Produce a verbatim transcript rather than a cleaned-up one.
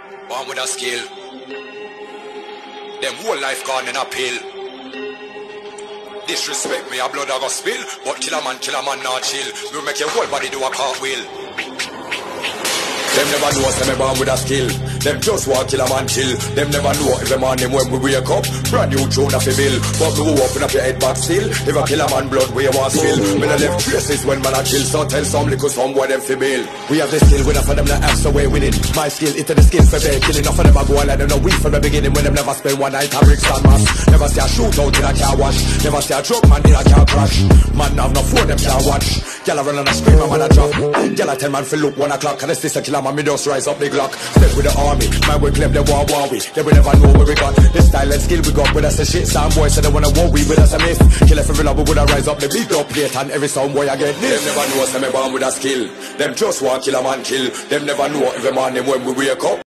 Born with a skill. Them whole life gone in a pill. Disrespect me, a blood I go spill. But kill a man, kill a man, not chill. You make your whole body do a cartwheel. Them never know say me born with a skill. Them just want kill a man chill. Them never know if a man them when we wake up. Brand new tune off a bill. But me who open up your head back still. If a kill a man blood where you want spill. Me no left traces when man a chill. So tell some little some boy them fi bill. We have the skill, we not for them not have, so we winning. My skill into the skill for they killing. Enough of them a go and let them know we from the beginning. When them never spend one night a bricks and mass. Never see a shootout in a car wash. Never see a drug man in a car crash. Man have no phone them can't watch. Gyal a run on a scream and man a drop. Gyal a tell man fi look one o'clock. And it's this a killer man me just rise up the Glock. Step with the army, man we claim they want war we. They will never know where we got. This style and skill we got with us a shit. Some boys say they wanna war we with us a myth. Kill every love we woulda rise up the big up plate. And every sound boy I get this. Them never know say me born with a skill. Them just want kill a man kill. Them never know every man them when we wake up.